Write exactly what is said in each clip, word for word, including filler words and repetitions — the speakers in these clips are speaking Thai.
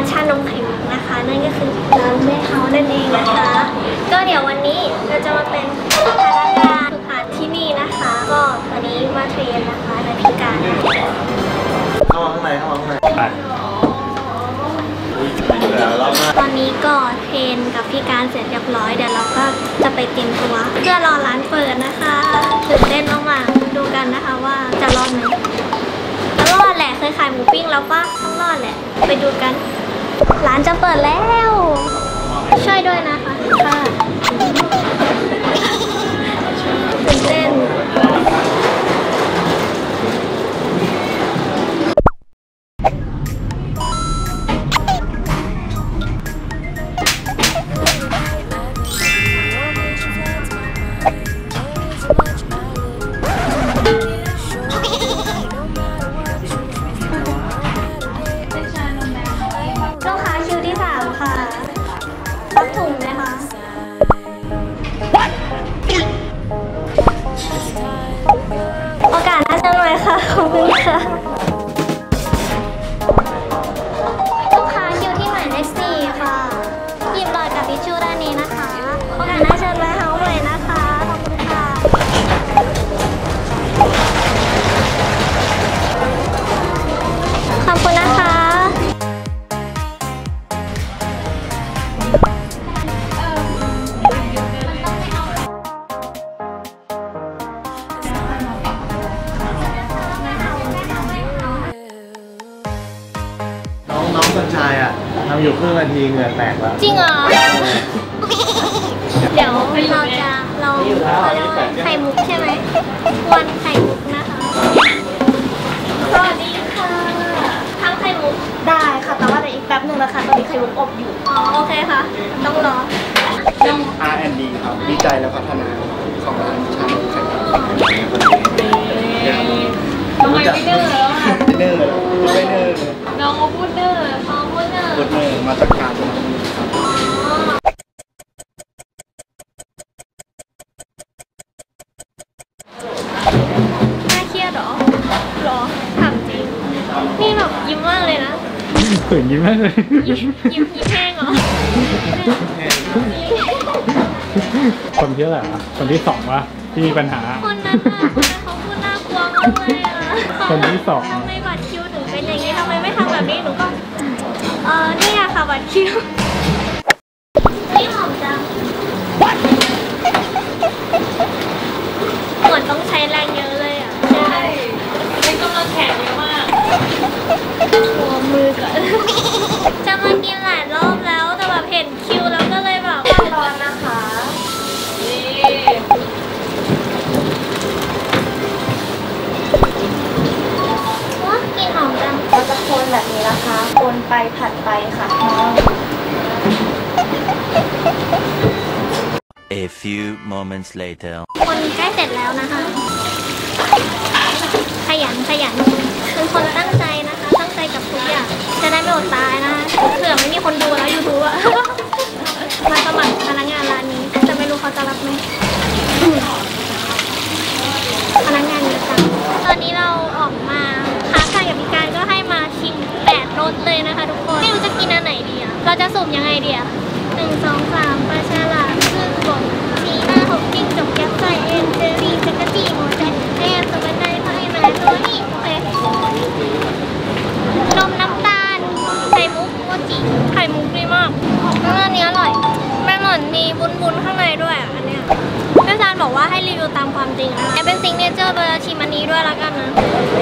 ชานมไข่มุกนะคะนั่นก็คือร้านแม่เฮานั่นเองนะคะก็เดี๋ยววันนี้เราจะมาเป็นพนักงานฝึกหัดที่นี่นะคะก็ตอนนี้มาเทรนนะคะในพิการเข้ามาข้างในเข้ามาข้างในตอนนี้ก็เทรนกับพี่การเสร็จเรียบร้อยเดี๋ยวเราก็จะไปเตรียมตัวเพื่อรอร้านเปิดนะคะตื่นเต้นมากๆดูกันนะคะว่าจะรอดไหมรอดแหละเคยขายหมูปิ้งแล้วปะต้องรอดแหละไปดูกันร้านจะเปิดแล้วช่วยด้วยนะคะค่ะตื่นเต้นขอบคุณค่ะลูกค้าคิวที่หมายเลขสี่ค่ะหยิบหลอดกับทิชชู่ด้านนี้นะคะโอกาสหน้าเชิญแวะเฮาส์ใหม่นะคะขอบคุณค่ะขอบคุณนะคะน้องสัญชัยอ่ะทำอยู่ครึ่งนาทีเหงื่อแตกแล้วจริงเหรอเดี๋ยวเราจะลองเขาเรียกว่าไข่มุกใช่ไหมวันไข่มุกนะคะสวัสดีค่ะทำไข่มุกได้ค่ะแต่ว่าในอีกแป๊บหนึ่งนะคะตอนนี้ไข่มุกอบอยู่อ๋อโอเคค่ะต้องรอต้อง อาร์ แอนด์ ดี ครับวิจัยและพัฒนาของร้านชานมไข่มุกทำไมไม่เด้อแล้วอ่ะไม่เด้อไม่เด้อน้องเขาพูดเด้อน้องพูดเด้อพูดเด้อมาตรการตรงนี้ครับน่าเครียดหรอหรอถามจริงนี่แบบยิ้มมากเลยนะเขินยิ้มมากเลยยิ้มยิ้มแห้งเหรอคนที่อะไรอ่ะคนที่สองวะที่มีปัญหาคนนั้นอ่ะเขาพูดน่ากลัวมากเลยอ่ะคนที่สองทำไมบัตรคิวถึงเป็นอย่างนี้ทำไมไม่ทำแบบนี้หนูก็เออนี่อะค่ะบัตรคิวนี่หอมจังเหมือนต้องใช้แรงเยอะเลยอ่ะใช่เป็นกำลังแขนเยอะมากหัวมือก่อนจะมากินหลายรอบแล้วแต่แบบเห็นคิวแล้วก็เลยแบบร้อนนะคะนี่ว้ากินหอมจังเราจะคนแบบนี้นะคะคนไปผัดไปค่ะ A few moments later คนใกล้เสร็จแล้วนะคะขยันขยันเป็นคนตั้งใจนะคะตั้งใจกับทุกอย่างจะได้ไม่อดตายนะคะเผื่อไม่มีคนดูแล้วยูทูบอะมาสมัครพนักงานร้านนี้แต่ไม่รู้เขาจะรับไหมพนักงานเยอะจังตอนนี้เราออกมาค้าขายกับพิการก็ให้มาชิมแปดรสเลยนะคะทุกคนไม่รู้จะกินอันไหนดีอะเราจะสุ่มยังไงดีอะหนึ่งสองสามปลาฉลามพึ่งบดสี่ห้าหกจิ้งจกยักษ์ไส้เอ็นเจอรี่จักรจี้หมูแดงแอนสวัสดีพ่อไอ้แม่ตัวนี้โอเคนมน้ำตาลไข่มุกโมจิไข่มุกดีมากอันนี้อร่อยไม่เหมือนมีบุ้นๆข้างในด้วยอ่ะอันเนี้ยพี่ซานบอกว่าให้รีวิวตามความจริงนะคะเป็นซิงเกิลเจอร์เราจะชิมอันนี้ด้วยละกันนะ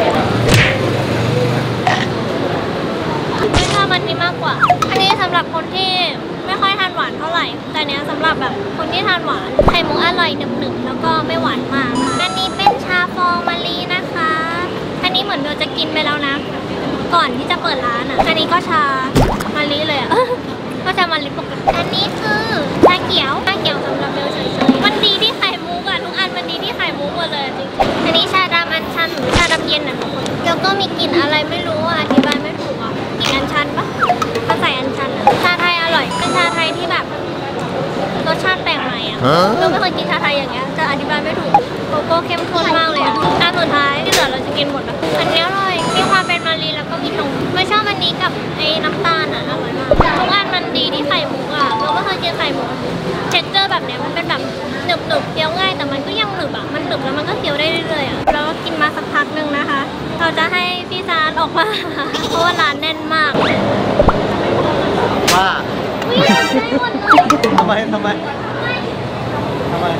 ไม่ชอบอันนี้มากกว่าอันนี้สำหรับคนที่ไม่ค่อยทานหวานเท่าไหร่แต่เนี้ยสำหรับแบบคนที่ทานหวานไข่มุกอร่อยหนึบๆแล้วก็ไม่หวานมากอันนี้เป็นชาฟองมะลินะคะอันนี้เหมือนเราจะกินไปแล้วนะก่อนที่จะเปิดร้านอ่ะอันนี้ก็ชามะลิเลยอ่ะก็ชามะลิปกติอันนี้คือชาเขียวชาเขียวสำหรับเบลเฉยๆมันดีที่ไข่มุกอ่ะทุกอันมันดีที่ไข่มุกหมดเลยจริงๆอันนี้ชาดำอัญชันหรือชาดำเย็นอ่ะทุกคนแล้วก็มีกลิ่นอะไรไม่รู้อ่ะอธิบายไม่ถูกอ่ะกลิ่นอัญชันปะเขาใส่อัญชันอ่ะชาไทยอร่อยเป็นชาไทยที่แบบรสชาติแปลกใหม่อ่ะเราไม่เคยกินชาไทยอย่างเงี้ยจะอธิบายไม่ถูกโกโก้เข้มข้นมากเลยอ่ะอันสุดท้ายที่เหลือเราจะกินหมดอ่ะอันนี้อร่อยมีความเป็นมะลิแล้วก็มีนมไม่ชอบอันนี้กับไอ้น้ำตาลอ่ะอร่อยมากออกมา เพราะว่าร้านแน่นมากว่าวิ่งได้หมดเลยทำไมทำไมทำไม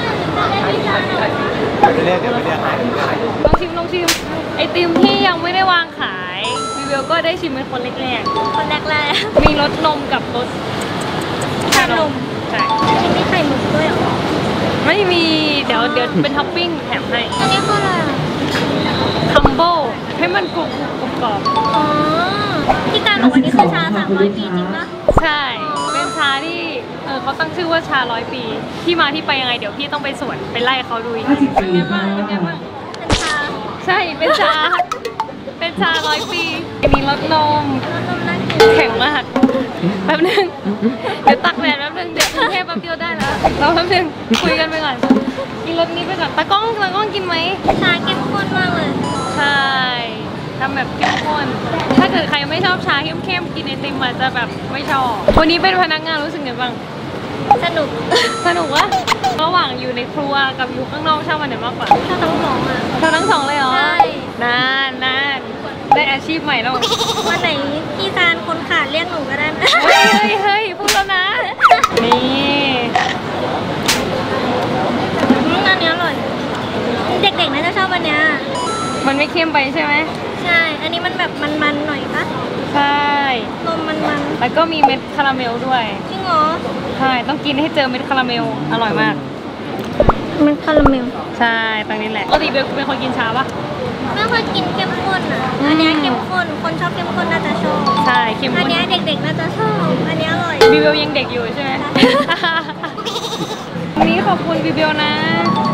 เดี๋ยวไปเรียกเดี๋ยวไปเรียกลองชิมลองชิมไอติมที่ยังไม่ได้วางขายวิวก็ได้ชิมเป็นคนแรกคนแรกๆมีรสนมกับรสๆชานมใช่อันนี้มีไข่มุกด้วยเหรอไม่มีเดี๋ยวเดี๋ยวเป็นท็อปปิ้งแถมให้อันนี้คืออะไรอ่ะคัมโบให้มันกรุบกรุบกรอบอ๋อที่การบอกวันนี้คือชาสามร้อยปีจริงปะใช่ เป็นชาที่เออเขาตั้งชื่อว่าชาร้อยปี ที่มาที่ไปยังไงเดี๋ยวพี่ต้องไปสวนไปไล่เขาดูอีกเป็นไงบ้างเป็นไงบ้างเป็นชาใช่เป็นชา เป็นชาร้อยปีอันนี้รสนมแล้วนมน่ากินแข็งมากแป๊บนึงเดี๋ยวตักแดดแป๊บนึงเดี๋ยวกรุงเทพแป๊บเดียวได้แล้วเราแป๊บนึงคุยกันไปก่อนกินรสนี้ไปก่อนตากล้องตากล้องกินไหมชาเข้มข้นมากเลยใช่ทำแบบเข้มข้นถ้าเกิดใครไม่ชอบชาเข้มๆกินไอติมอาจจะแบบไม่ชอบวันนี้เป็นพนักงานรู้สึกไงบ้างสนุกสนุกวะระหว่างอยู่ในครัวกับอยู่ข้างนอกชอบวันไหนมากกว่าชาทั้งสองอ่ะชอบทั้งสองเลยเหรอใช่นานนานได้อาชีพใหม่แล้ววันไหนพี่ซานคนขาดเรียกหนูก็ได้นะเฮ้ยเฮ้ยเฮ้ยพูดแล้วนะ นี่อืมอันนี้อร่อย เด็กๆน่าจะชอบอันเนี้ยมันไม่เข้มไปใช่ไหมใช่ อันนี้มันแบบมันๆหน่อยปะใช่นมมันแล้วก็มีเม็ดคาราเมลด้วยๆจริงเหรอใช่ต้องกินให้เจอเม็ดคาราเมลอร่อยมากมันคาราเมลใช่ตรงนี้แหละปกติเบลเป็นคนกินชาปะไม่ค่อยกินเข้มข้นอ่ะ อันเนี้ยเข้มข้น คนชอบเข้มข้นน่าจะชอบใช่เข้มอันข้นเนี้ยเด็กๆน่าจะชอบ อันเนี้ยอร่อยบิเบลยังเด็กอยู่ใช่ไหม วันนี้ขอบคุณบิเบลนะ